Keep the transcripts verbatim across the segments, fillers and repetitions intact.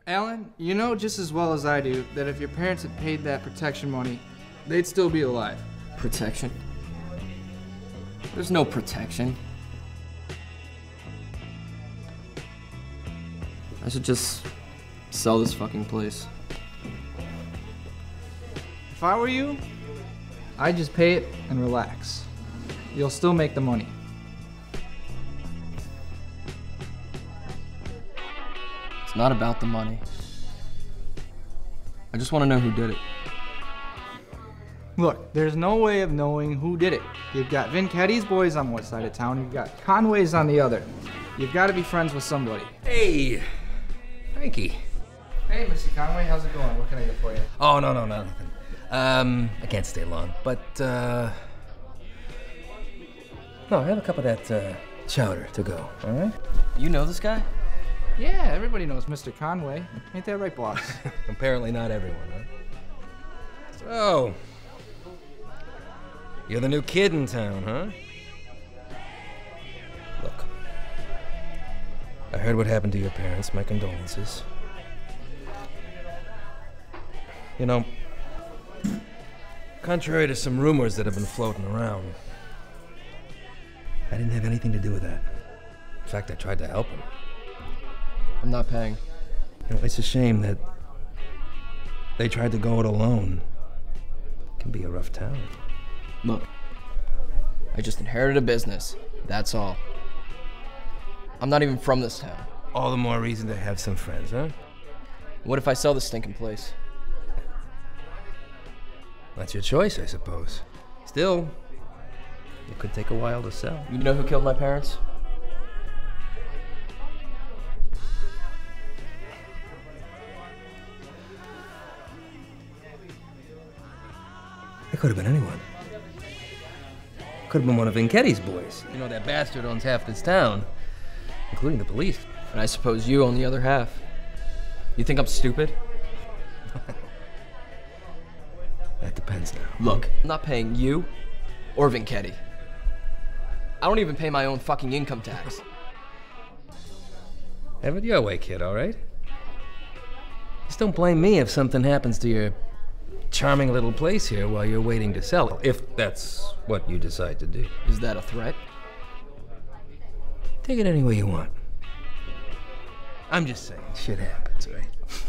Alan, you know just as well as I do that if your parents had paid that protection money, they'd still be alive. Protection? There's no protection. I should just sell this fucking place. If I were you, I'd just pay it and relax. You'll still make the money. It's not about the money. I just want to know who did it. Look, there's no way of knowing who did it. You've got Vinchetti's boys on one side of town, you've got Conway's on the other. You've got to be friends with somebody. Hey, Frankie. Hey, Mister Conway, how's it going? What can I get for you? Oh, no, no, no, nothing. Um, I can't stay long, but, uh... No, I have a cup of that, uh, chowder to go, all right? You know this guy? Yeah, everybody knows Mister Conway. Ain't that right, boss? Apparently not everyone, huh? So, you're the new kid in town, huh? Look, I heard what happened to your parents. My condolences. You know, contrary to some rumors that have been floating around, I didn't have anything to do with that. In fact, I tried to help him. I'm not paying. You know, it's a shame that they tried to go it alone. It can be a rough town. Look, I just inherited a business. That's all. I'm not even from this town. All the more reason to have some friends, huh? What if I sell this stinking place? That's your choice, I suppose. Still, it could take a while to sell. You know who killed my parents? It could have been anyone. Could have been one of Vinchetti's boys. You know, that bastard owns half this town, including the police. And I suppose you own the other half. You think I'm stupid? That depends now. Look, I'm not paying you or Vinchetti. I don't even pay my own fucking income tax. Have it your way, kid, all right? Just don't blame me if something happens to your charming little place here while you're waiting to sell it, if that's what you decide to do. Is that a threat? Take it any way you want. I'm just saying, shit happens, right?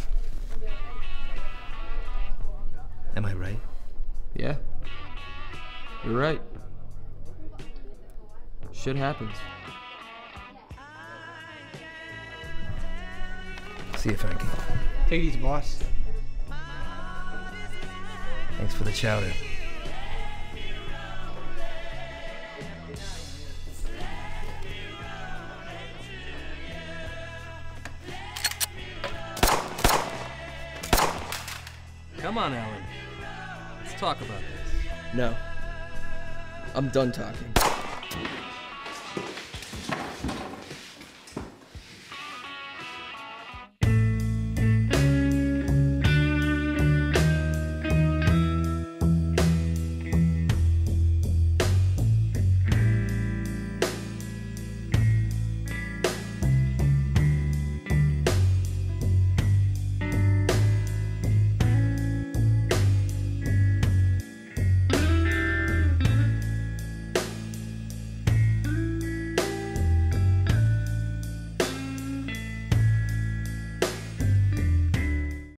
Am I right? Yeah. You're right. Shit happens. See you, Frankie. Take it easy, boss. Thanks for the chowder. Come on, Alan. Let's talk about this. No. I'm done talking.